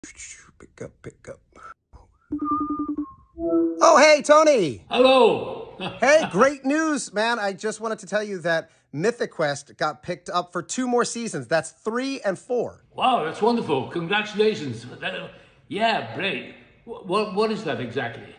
Pick up. Oh, hey, Tony. Hello. Hey, great news, man. I just wanted to tell you that Mythic Quest got picked up for 2 more seasons. That's 3 and 4. Wow, that's wonderful. Congratulations. Yeah, great. What is that exactly?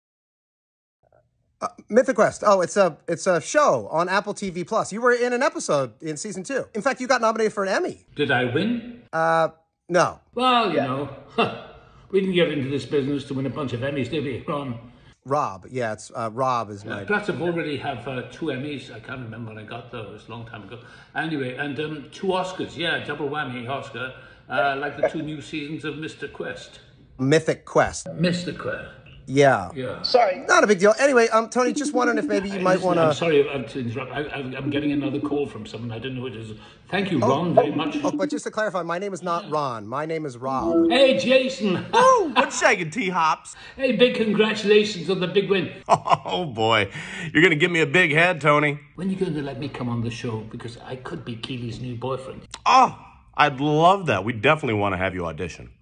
Mythic Quest. Oh, it's a show on Apple TV Plus. You were in an episode in season 2. In fact, you got nominated for an Emmy. Did I win? No. Well, you know, we didn't get into this business to win a bunch of Emmys, did we, Ron? Rob. Yeah, it's Rob is my... Plus, I've already have 2 Emmys. I can't remember when I got those, a long time ago. Anyway, and 2 Oscars. Yeah, double whammy Oscar. Like the 2 new seasons of Mr. Quest. Mythic Quest. Mr. Quest. Yeah. Yeah. Sorry. Not a big deal. Anyway, Tony, just wondering if maybe you might want to... I'm sorry to interrupt. I'm getting another call from someone. I don't know who it is. Thank you, Ron, very much. Oh, but just to clarify, my name is not Ron. My name is Rob. Hey, Jason. Oh, what's shaking, T-Hops? Hey, big congratulations on the big win. Oh, boy. You're going to give me a big head, Tony. When are you going to let me come on the show? Because I could be Keely's new boyfriend. Oh, I'd love that. We definitely want to have you audition.